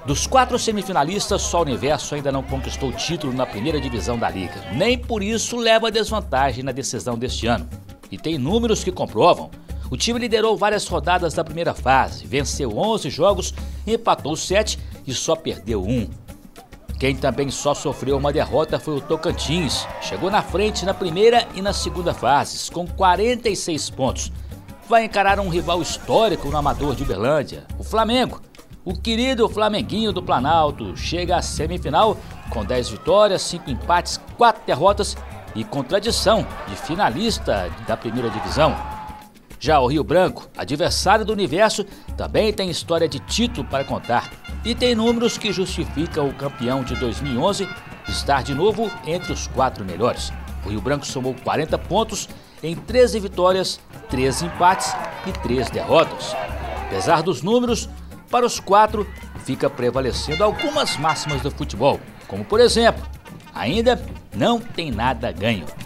Dos 4 semifinalistas, só o Universo ainda não conquistou o título na primeira divisão da Liga. Nem por isso leva desvantagem na decisão deste ano. E tem números que comprovam. O time liderou várias rodadas da primeira fase, venceu 11 jogos, empatou 7 e só perdeu 1. Quem também só sofreu uma derrota foi o Tocantins. Chegou na frente na primeira e na segunda fases, com 46 pontos. Vai encarar um rival histórico no Amador de Uberlândia, o Flamengo. O querido Flamenguinho do Planalto chega à semifinal com 10 vitórias, 5 empates, 4 derrotas e com tradição de finalista da primeira divisão. Já o Rio Branco, adversário do Universo, também tem história de título para contar e tem números que justificam o campeão de 2011 estar de novo entre os 4 melhores. O Rio Branco somou 40 pontos em 13 vitórias, 13 empates e 3 derrotas. Apesar dos números, para os 4 fica prevalecendo algumas máximas do futebol, como por exemplo, ainda não tem nada ganho.